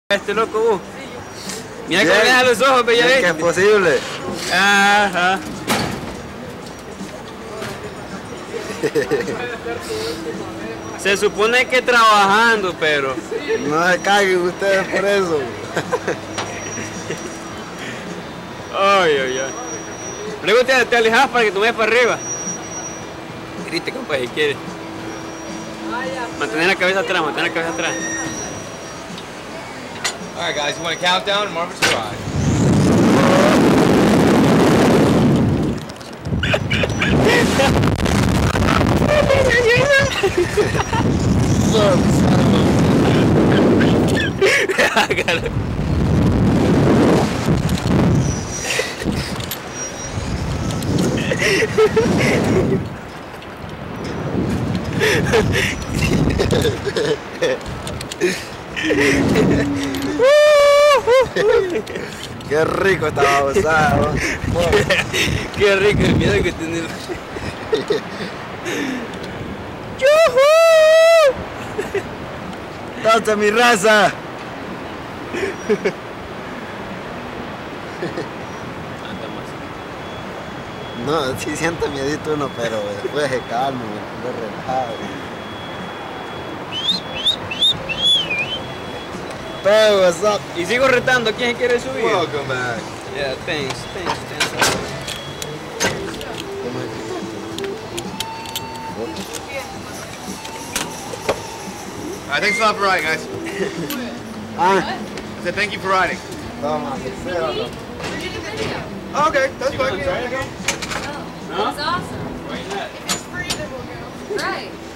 Este loco, mira cómo me deja los ojos, bella vez. Que es posible. Ajá. Se supone que trabajando, pero no se caguen ustedes por eso. Ay, ay, ay. Luego te alejas para que tú veas para arriba. Grite, compa, si quieres. Mantener la cabeza atrás, mantener la cabeza atrás. Alright guys, you want a countdown? Marvin's try. Qué rico estaba gozado. Qué rico el miedo que tiene. ¡Tosta mi raza! No, sí siento miedito uno, pero después se calma, me pongo relajado. Pero, what's up? Y sigo retando, ¿quién quiere subir? Welcome back. Yeah, thanks. Alright, thanks a lot for riding, guys. I said thank you for riding. Toma, deseo. Oh, okay, that's fine. No? That's awesome. If it's free, then we'll go. Right.